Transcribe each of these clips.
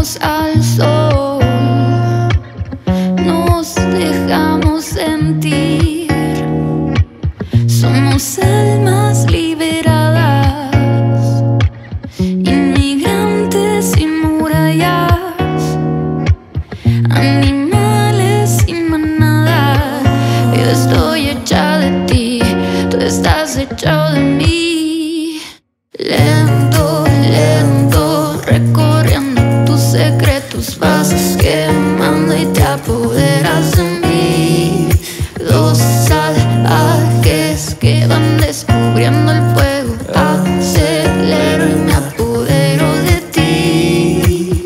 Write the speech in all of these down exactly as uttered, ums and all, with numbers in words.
miramos al sol, nos dejamos sentir. Somos almas liberadas, inmigrantes sin murallas, animales sin manada. Yo estoy hecha de ti, tú estás hecho de mí. Lento, lento, recorriendo tus secretos, vas quemando y te apoderas de mí. Dos salvajes que van descubriendo el fuego, acelero y me apodero de ti.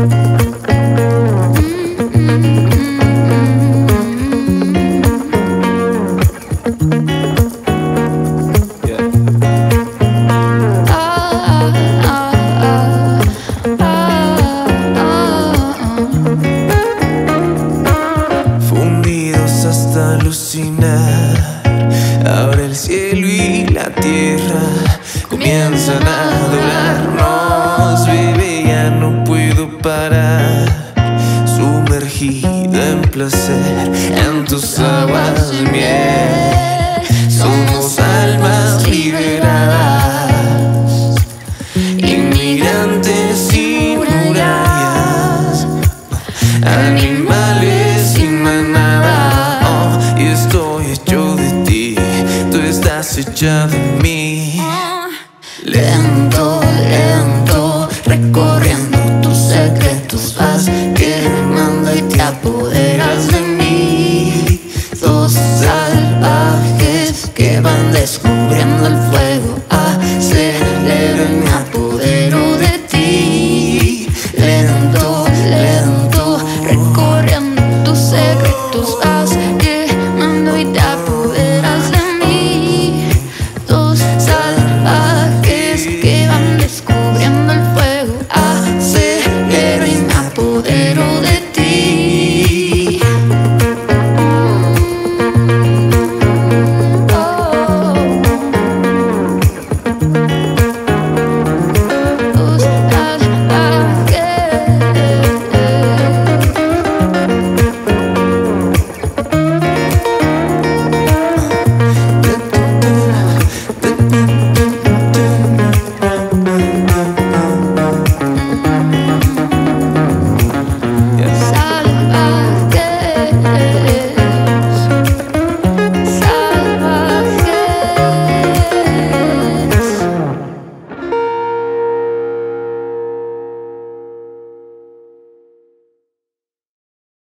Fundidos hasta alucinar, ahora el cielo y la tierra comienzan a adorarnos. Bebé, ya no puedo parar, sumergida en placer, en tus aguas de miel. Somos almas liberadas, inmigrantes sin murallas, animales sin manada. Oh, y estoy hecho de ti, tú estás hecha de mí. Lento,